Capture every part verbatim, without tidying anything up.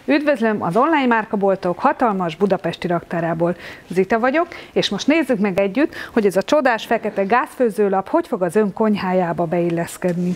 Üdvözlöm az online márkaboltok hatalmas budapesti raktárából. Zita vagyok, és most nézzük meg együtt, hogy ez a csodás fekete gázfőzőlap hogy fog az ön konyhájába beilleszkedni.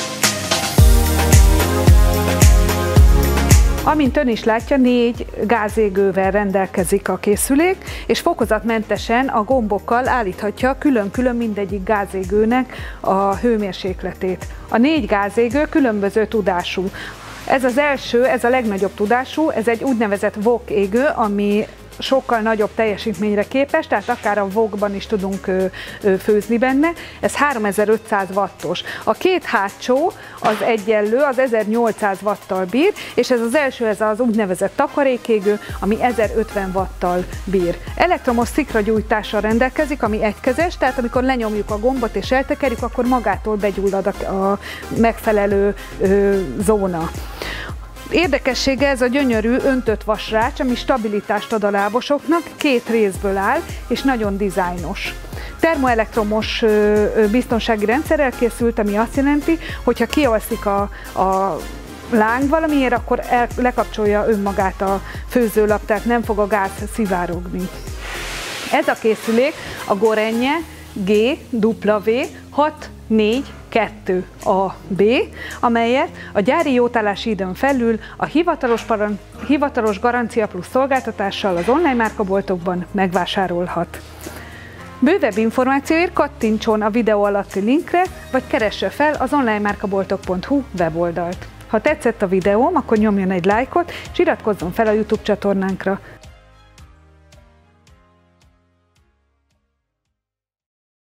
Amint ön is látja, négy gázégővel rendelkezik a készülék, és fokozatmentesen a gombokkal állíthatja külön-külön mindegyik gázégőnek a hőmérsékletét. A négy gázégő különböző tudású. Ez az első, ez a legnagyobb tudású, ez egy úgynevezett wok égő, ami sokkal nagyobb teljesítményre képes, tehát akár a wokban is tudunk ö, ö, főzni benne. Ez háromezer-ötszáz wattos. A két hátsó az egyenlő, az ezernyolcszáz watttal bír, és ez az első, ez az úgynevezett takarékégő, ami ezerötven watttal bír. Elektromos szikragyújtással rendelkezik, ami egykezes, tehát amikor lenyomjuk a gombot és eltekerjük, akkor magától begyullad a, a megfelelő ö, zóna. Érdekessége ez a gyönyörű öntött vasrács, ami stabilitást ad a lábosoknak, két részből áll, és nagyon dizájnos. Termoelektromos biztonsági rendszerrel készült, ami azt jelenti, hogy ha kialszik a, a láng valamiért, akkor el, lekapcsolja önmagát a főzőlap, tehát nem fog a gáz szivárogni. Ez a készülék a Gorenje G W hat négy kettő A B, amelyet a gyári jótállási időn felül a hivatalos, paran, hivatalos garancia plusz szolgáltatással az online márkaboltokban megvásárolhat. Bővebb információért kattintson a videó alatti linkre, vagy keresse fel az online márkaboltok pont hu weboldalt. Ha tetszett a videóm, akkor nyomjon egy lájkot, és iratkozzon fel a YouTube csatornánkra.